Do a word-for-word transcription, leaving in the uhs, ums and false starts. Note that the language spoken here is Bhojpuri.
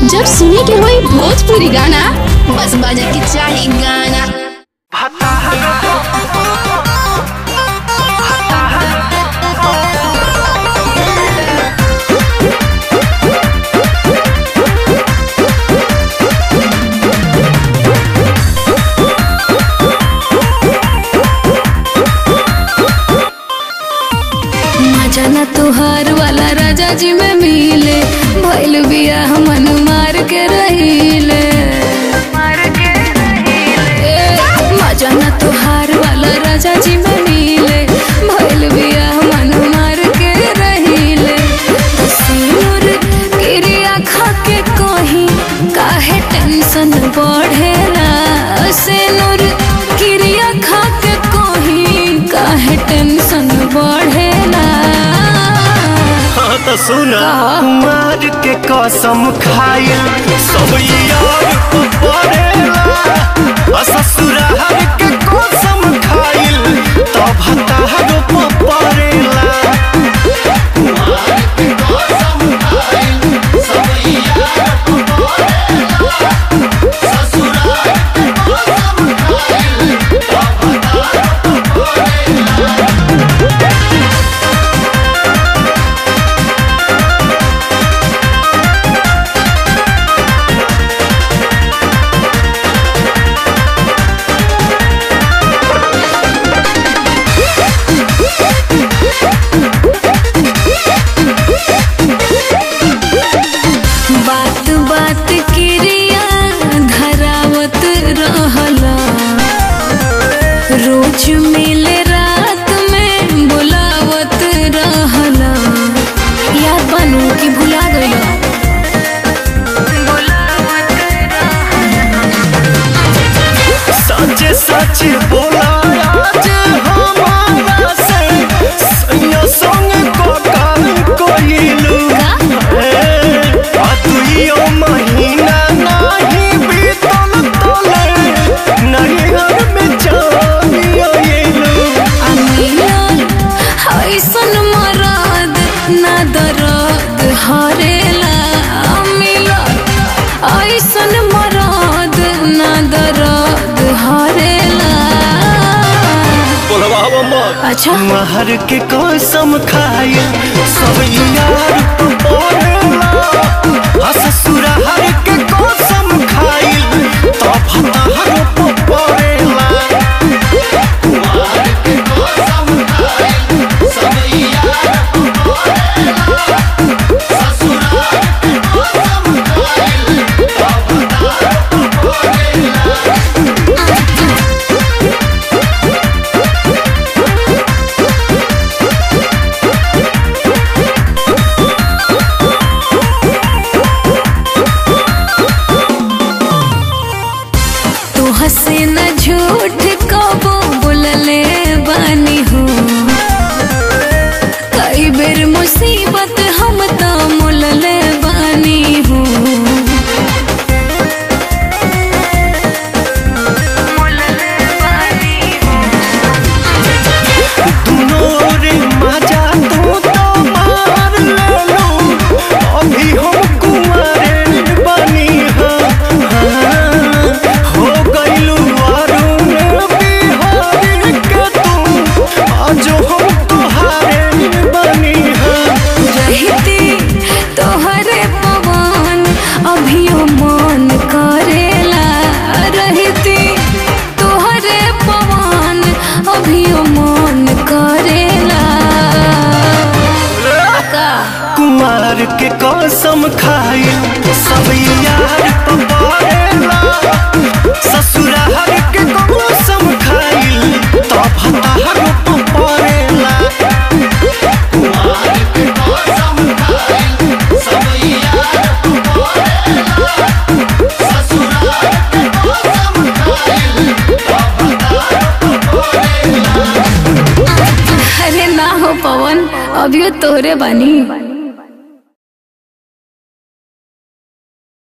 जब सुने के होई भोजपुरी गाना, बस बजे के चाही गाना। मजा तुहार वाला राजा जी में मिले, भइल बिया हमन मार के रहीले। मजा न तुहार वाला राजा जी में मिले, भइल बिया हमन मार के रहीले। सिनुर क्रिया खा के कहीं काहे टेंशन बढ़ेला। सिनुर क्रिया खा के कहीं काहे टेंशन बढ़ेला। तो सुना कुमार के कसम खाइल सब यार को पड़ेला। ससुराल के कसम खाइल तब हतार को पड़ेला। कुमार के कसम खाइल सब यार को पड़ेला। ससुराल के कसम खाइल तब हतार को पड़ेला। बात बात क्रिया धरावत रहला, रोज मिले रात में बुलावत रहला। यार बनू की भुला गइला। सच सच बोला आज हमारा से सैया संग को काम कोइलू। दुइयो महीना नहीं बीतल तोले नहीं घर में जानियो येलू। अमिलन ऐसन मरद ना दर्द हरेला। अमिलन ऐसन मरद ना दर्द हरेला। बोलवावा मत। अच्छा महर के कसम खाइल सब यार को पड़ेला। ससुराल के कसम खाइल तब हतार को पड़ेला। कुमार के कसम खाइल सब यार को पड़ेला। ससुराल के कसम खाइल तब हतार को पड़ेला। हंसे न झूठ कबो बोलले बानी हूँ। कई बेर मुसीबत हम तो मुलले बानी हूँ। अभी हम कुमारे बनी हो गइलू अरुण बिहारी के तू आज हम तुहारे बनी। रहती तोहरे पवन अभियो मन करेला। रहती तोहरे पवन अभियो मन करेला। कुमार के कसम खाइल सब यार को पड़ेला। ससुराल के कसम खाइल तब हतार को पड़ेला। कुमार के कसम खाइल सब यार को पड़ेला। ससुराल के कसम खाइल तब हतार को पड़ेला। अरे ना हो पवन, अभियो तोहरे बानी।